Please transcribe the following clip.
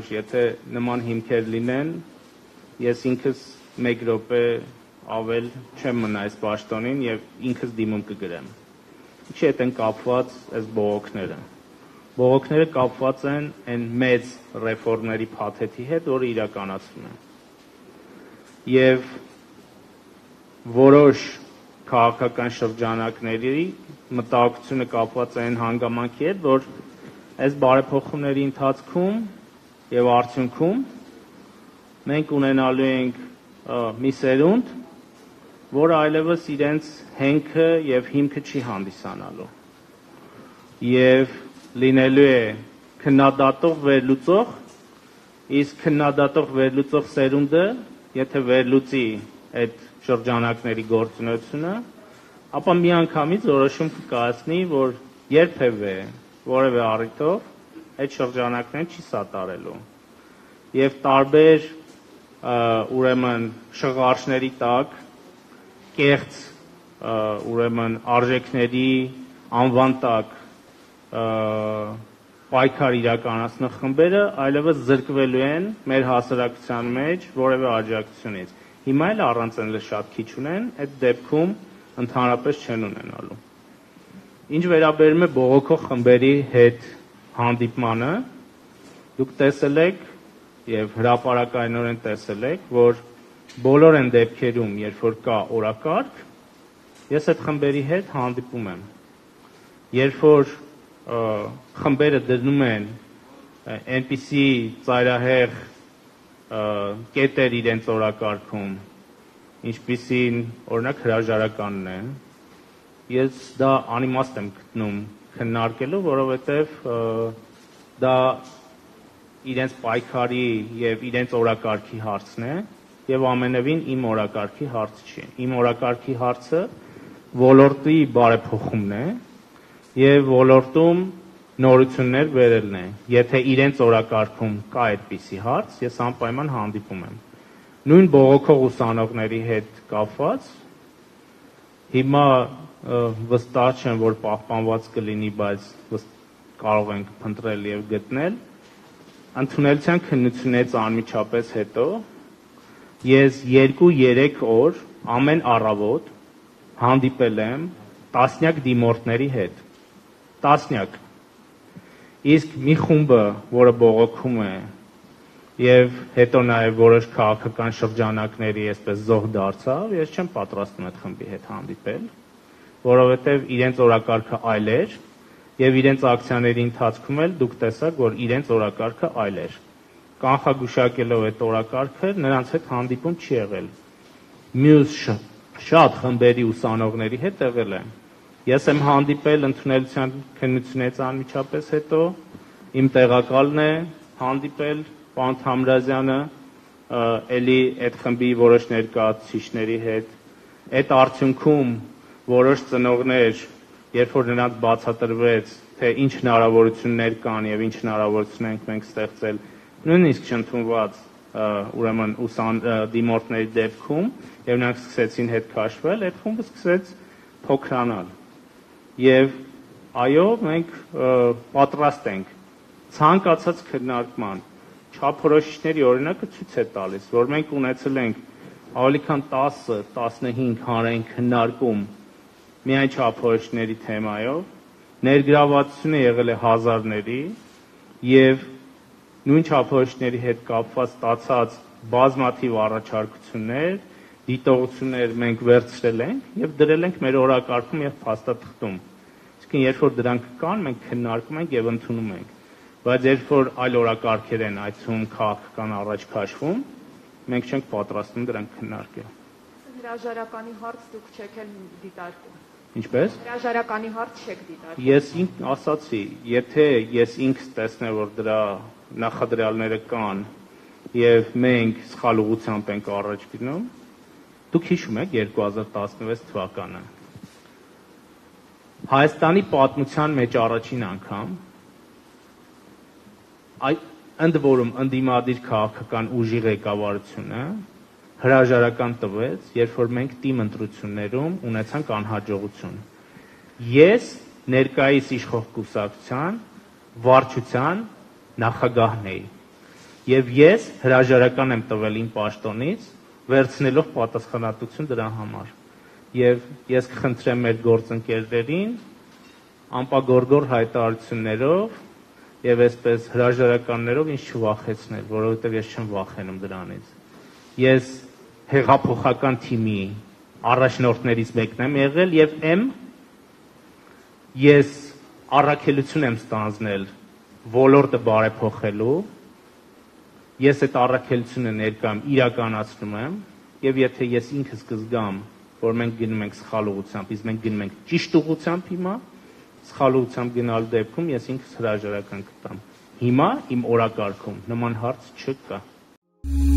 եթե նման հիմքեր լինեն, ես ինքս 1 րոպե ավել չեմ մնա այս պաշտոնին եւ ինքս դիմում կգրեմ։ Ինչի հետ են կապված այս բողոքները։ Բողոքները կապված են այն մեծ ռեֆորմների փաթեթի հետ, որը իրականացվում է։ Եվ որոշ քաղաքական շրջանակների մտահոգությունը կապված է այն հանգամանքի հետ, որ այս բարեփոխումների ընթացքում եւ արդյունքում մենք ունենալու ենք մի սերունդ, որը այլևս իրենց հենքը եւ հիմքը չի հանդիսանալու եւ լինելու է քննադատող վերլուծող, իսկ քննադատող վերլուծող սերունդը, եթե վերլուծի այդ շրջանակների գործունեությունը, ապա միանգամից որոշում կկայացնի, որ երբևէ որևէ առիթով այդ շրջանակներն չի սատարելու եւ տարբեր ուրեմն շղարշների տակ կեղծ ուրեմն արժեքների անվան տակ պայքար իրականացնող խմբերը այլևս զրկվելու են մեր հասարակության մեջ որևէ աջակցությունից։ Հիմա էլ առանց այն շատ քիչ ունեն, այդ դեպքում ընդհանրապես չեն ունենալու։ Ինչ վերաբերում է բողոքող խմբերի հետ հանդիպմանը, դուք տեսել եք եւ հրապարակայնորեն տեսել եք, որ բոլոր այն դեպքերում, երբ որ կա օրակարգ, ես այդ խմբերի հետ հանդիպում եմ։ Երբ որ խմբերը դնում են այնպիսի ծայրահեղ կետեր իրենց օրակարգում, ինչպիսին օրինակ հրաժարականն է, ես դա անիմաստ եմ գտնում քննարկելու, որովհետև դա իրենց պայքարի եւ իրենց օրակարգի հարցն է եւ ամենևին իմ օրակարգի հարց չի։ Իմ օրակարգի հարցը ոլորտի բարեփոխումն է եւ ոլորտում նորություններ բերելն է։ Եթե իրենց օրակարգում կա այդպիսի հարց, ես անպայման հանդիպում եմ։ Նույն բողոքող ուսանողների հետ կապված հիմա վստահ չեմ, որ պահպանված կլինի, բայց կարող ենք փնտրել եւ գտնել։ Ընդունելության քննությունից անմիջապես հետո ես 2-3 օր ամեն առավոտ հանդիպել եմ տասնյակ դիմորդների հետ։ Տասնյակ։ Իսկ մի խումբը, որը բողոքում է եւ հետո նաեւ որոշ քաղաքական շրջանակների այսպես զոհ դարձավ, ես չեմ պատրաստվում այդ խմբի հետ հանդիպել, որովհետեւ իրենց օրակարգը այլ էր եւ իրենց ակցիաների ընթացքում էլ դուք տեսաք, որ իրենց օրակարգը այլ էր։ Կանխագուշակելով այդ օրակարգը նրանց հետ հանդիպում չի եղել։ Մյուս շատ խմբերի ուսանողների հետ եղել եմ։ Ես եմ հանդիպել ընդունելության քննությունից անմիջապես հետո, իմ տեղակալն է հանդիպել պարոն Թամրազյանը, էլի այդ խմբի որոշ ներկայացուցիչների հետ, այդ արդյունքում որոշ ծնողներ, երբ որ նրանց բացատրվեց, թե ինչ հնարավորություններ կան եւ ինչ հնարավորություններ ենք մենք ստեղծել, նույնիսկ չընդունված ուրեմն դիմորդների դեպքում, եւ նրանք սկսեցին հետ քաշվել, այդ խումբը սկսեց փոքրանալ։ Եվ այո, մենք պատրաստ ենք ցանկացած քննարկման չափորոշիչների օրինակը ցույց է տալիս, որ մենք ունեցել ենք ավելի քան 10-15 հանրային քննարկում միայն չափորոշիչների թեմայով, ներգրավվածությունը եղել է հազարների եւ նույն չափորոշիչների հետ կապված ստացած բազմաթիվ առաջարկություններ, դիտողություններ մենք վերցրել ենք եւ դրել ենք մեր օրակարգում եւ փաստաթղթում։ Իսկ երբ որ դրանք կան, մենք քննարկում ենք եւ ընդունում ենք։ Բայց երբ որ այլ օրակարգեր են այցում քաղաքական առաջ քաշվում, մենք չենք պատրաստվում դրանք քննարկել։ Հրաժարականի հարց դուք չեք էլ դիտարկում։ Ինչպես։ Հրաժարականի հարց չեք դիտարկում։ Ես ինքն ասացի, եթե ես ինքս տեսնեմ, որ դրա նախադրյալները կան եւ մենք սխալ ուղղությամբ ենք առաջ գնում, դուք հիշում եք 2016 թվականը։ Հայաստանի պատմության մեջ առաջին անգամ ընդ որում ընդդիմադիր քաղաքական ուժի ղեկավարությունը հրաժարական տվեց, երբ որ մենք թիմ ընտրություններում ունեցանք անհաջողություն։ Ես ներկայիս իշխող կուսակցության վարչության նախագահն էի։ եւ ես հրաժարական եմ տվել իմ պաշտոնից, վերցնելով պատասխանատվություն դրա համար։ Եվ ես կխնդրեմ մեր գործընկերներին անպագորգոր հայտարարություններով եւ այսպես հրաժարականներով ինձ չվախեցնել, որովհետեւ ես չեմ վախենում դրանից։ Ես հեղափոխական թիմի առաջնորդներից մեկն եմ եղել եւ ես առաքելություն եմ ստանձնել ոլորտը բարեփոխելու։ Ես այդ առաքելությունը ներկայում իրականացնում եմ եւ եթե ես ինքս կզգամ, որ մենք գնում ենք սխալ ուղղությամբ, իսկ մենք գնում ենք ճիշտ ուղղությամբ հիմա, սխալ ուղղությամբ գնալու դեպքում ես ինքս հրաժարական կտամ։ Հիմա իմ օրակարգում նման հարց չկա։